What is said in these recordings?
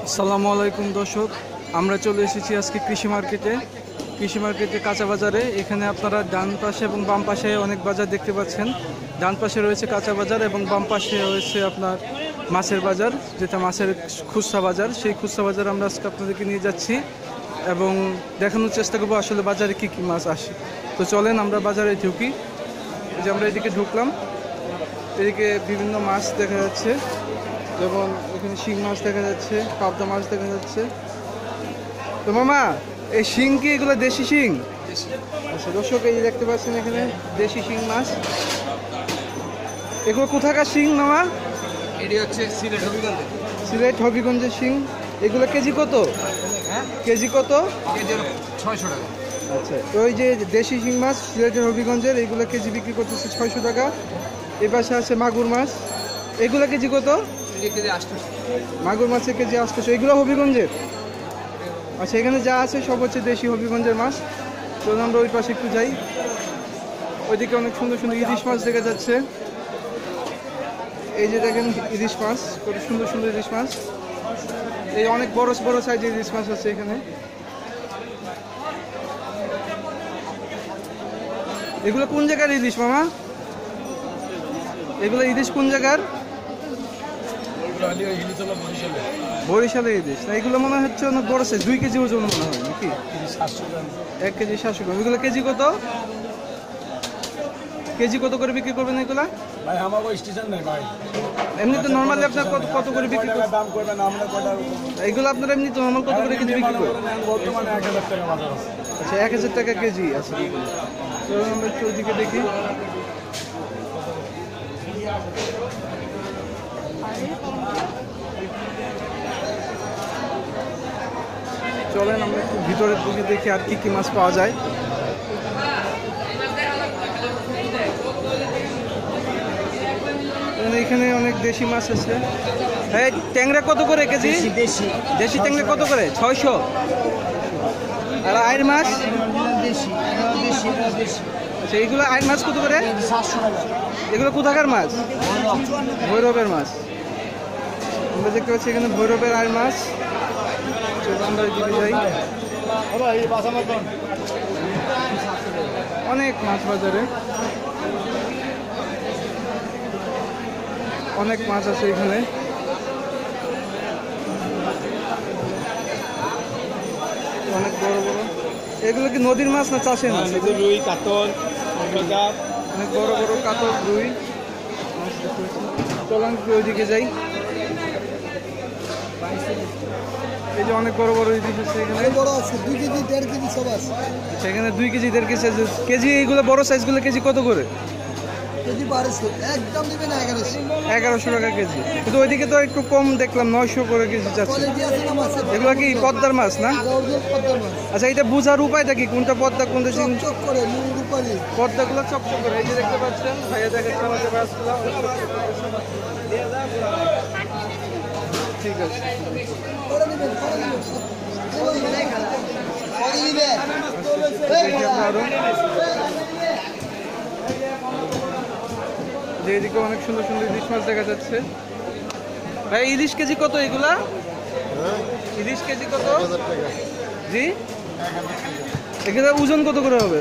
আসসালামু আলাইকুম দর্শক, আমরা চলে এসেছি আজকে কৃষি মার্কেটে কাঁচা বাজারে। এখানে আপনারা ডান পাশে এবং বাম পাশে অনেক বাজার দেখতে পাচ্ছেন। ডান পাশে রয়েছে কাঁচা বাজার এবং বাম পাশে রয়েছে আপনার মাছের বাজার, যেটা মাছের খুচরা বাজার। সেই খুচরা বাজার আমরা আজকে আপনাদেরকে নিয়ে যাচ্ছি এবং দেখানোর চেষ্টা করবো আসলে বাজারে কী কী মাছ আসে। তো চলেন আমরা বাজারে ঢুকি। যে আমরা এদিকে ঢুকলাম, এদিকে বিভিন্ন মাছ দেখা যাচ্ছে, যেমন এখানে শিং মাছ দেখা যাচ্ছে, পাবদা মাছ দেখা যাচ্ছে। তো মামা, এই শিং কি এগুলো দেশি শিং? আচ্ছা দর্শক, এই দেখতে পাচ্ছেন এখানে দেশি শিং মাছ। এগুলো কোথাকার শিং মামা? এটি হচ্ছে সিলেট হবিগঞ্জের শিং। এগুলো কেজি কত? কেজি কত? কেজি 600 টাকা। আচ্ছা, তো ওই যে দেশি শিং মাছ সিলেটের হবিগঞ্জের, এইগুলো কেজি বিক্রি করতেছে 600 টাকা। এই পাশে আছে মাগুর মাছ, এগুলো কেজি কত? কেজি 800। মাগুর মাছের কেজি 800। এগুলো হবিগঞ্জের? আচ্ছা, এখানে যা আছে সব হচ্ছে দেশি হবিগঞ্জের মাছ। তো আমরা ওই পাশে একটু যাই। ওইদিকে অনেক সুন্দর সুন্দর ইলিশ মাছ দেখা যাচ্ছে। এই যে দেখেন ইলিশ মাছ, কত সুন্দর সুন্দর ইলিশ মাছ। এই অনেক বড় বড় সাইজের ইলিশ মাছ আছে এখানে। এগুলো কোন জায়গার ইলিশ মামা? এগুলো ইলিশ কোন জায়গার? বরিশালের ইলিশ না? এগুলো মনে হচ্ছে অনেক বড় সাইজ, 2 কেজি ওজন মনে হয় নাকি? 1 কেজি 700 গ্রাম। এগুলো কেজি কত? কেজি কত করে বিক্রি করবেন এগুলা? ভাই আমাগো স্টেশন নাই ভাই। এমনি তো নরমালি আপনার কত কত করে বিক্রি করেন? দাম করবেন আমরা কত? এগুলো আপনারা এমনি তো নরমাল কত করে কেজি বিক্রি করেন? বর্তমানে 1000 টাকা বাজার আছে। আচ্ছা, 1000 টাকা কেজি আছে এগুলো। তো আমরা একটু ওইদিকে দেখি। চলেন আমরা একটু ভিতরের দিকে দেখি আর কি কি মাছ পাওয়া যায়। এখানে অনেক দেশি মাছ আছে। এই ট্যাংরা কত করে কেজি? দেশি ট্যাংরা কত করে? 600। আর আইর মাছ? আচ্ছা, এইগুলো আইর মাছ কত করে? এগুলো কোথাকার মাছ? ভৈরবের মাছ। আমরা দেখতে পাচ্ছি এখানে ভৈরবের আইর মাছ। আমরা এদিকে যাই। অনেক মাছ বাজারে, অনেক মাছ আছে এখানে। অনেক বড় বড়। এগুলো কি নদীর মাছ না চাষের মাছ? রুই, কাতল, অনেক বড় বড় কাতল, রুই। চলুন ওইদিকে যাই। এই যে অনেক বড় বড় ইলিশ আছে এখানে। 2 কেজি 1.5 কেজি সব আছে। আচ্ছা, এখানে 2 কেজি 1.5 কেজি কেজি। এইগুলো বড় সাইজগুলো কেজি কত করে? কেজি 1200। একদম দিবেন 1100। 1100 টাকা কেজি। কিন্তু ওইদিকে তো একটু কম দেখলাম, 900 করে কেজি যাচ্ছে। এগুলো কি পদ্মার মাছ না? আচ্ছা, এটা বোঝার উপায়টা কি? কোনটা পদ্মা কোনটা চিং? পদ্মাগুলো চকচক করে। এই যে দেখতে পাচ্ছেন ভাইয়া দেখাচ্ছে আমাদের মাছগুলো। ঠিক আছে, যে এদিকে অনেক সুন্দর সুন্দর ইলিশ মাছ দেখা যাচ্ছে। ভাই ইলিশ কেজি কত এগুলা? ইলিশ কেজি কত? জি, এগুলো ওজন কত করে হবে?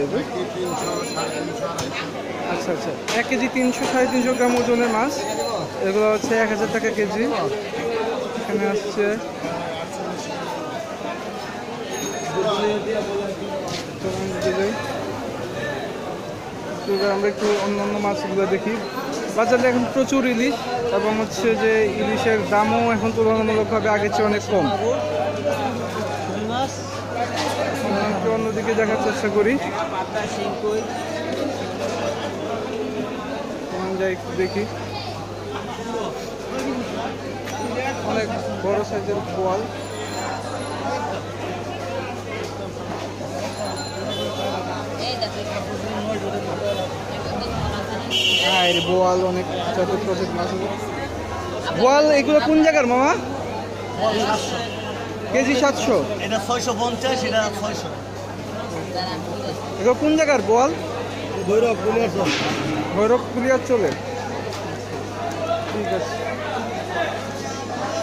আচ্ছা আচ্ছা, 1 কেজি 300 350 গ্রাম ওজনের মাছ। এগুলো হচ্ছে 1000 টাকা কেজি। এখানে আসছে আমরা একটু অন্যান্য মাছগুলো দেখি। বাজারে এখন প্রচুর ইলিশ এবং হচ্ছে যে ইলিশের দামও এখন তুলনামূলকভাবে আগের চেয়ে অনেক কম। একটু অন্যদিকে দেখার চেষ্টা করি। যাই একটু দেখি। অনেক বড় সাইজের বোয়াল। হ্যাঁ, বোয়াল অনেক জাতের প্রজাতির মাছ। বোয়াল এগুলো কোন জায়গার মামা? কেজি 700। এটা 650, এটা 600। এগুলো কোন জায়গার বোয়াল? ভৈরব কুলিয়ার চলে। ভৈরব কুলিয়ার চলে। ঠিক আছে।